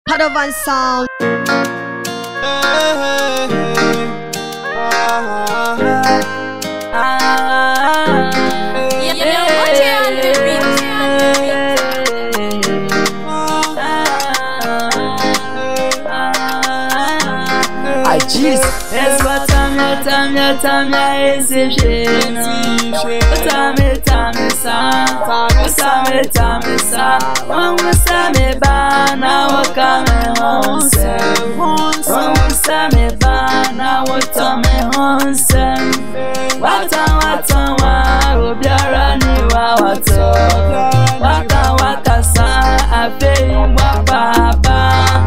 Padovan sound. I cheese. It's what time is it? One was me ba now coming home. One was me ba now coming home. What will be running waka sa I pay papa.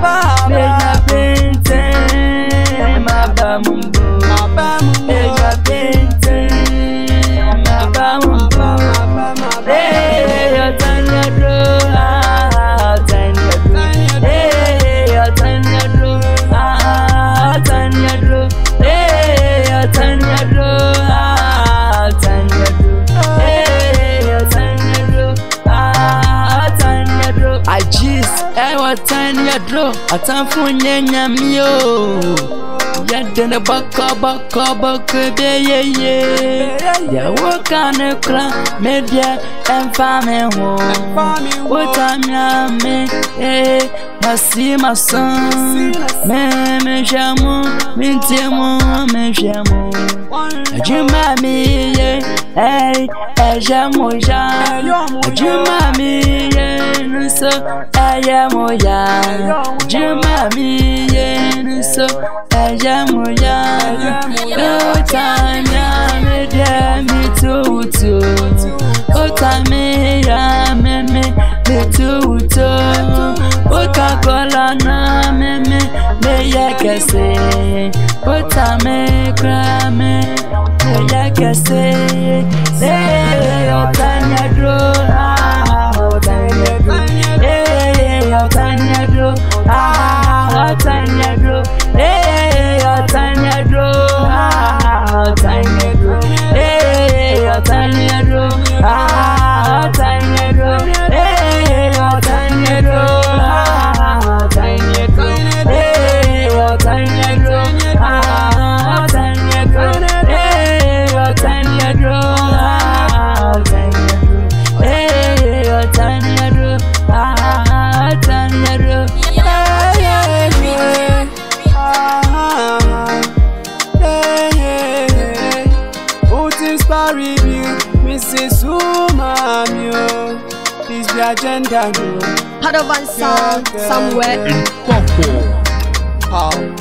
A time for Nyamio. Yet then a buck, baby, yeah. Work on a club, media and farming home. What time, me, I see my son, me, jamu, me, jamu. Jumami, hey, jamu, Jumami, so I am Jumami, so I am no time, me too. Oh, time, me too. Coca-Cola, me yakase. Oh, time, cram, me yakase. Hey, oh, time, review, Mrs. Umamio. This the agenda. Padovan sound somewhere in Congo.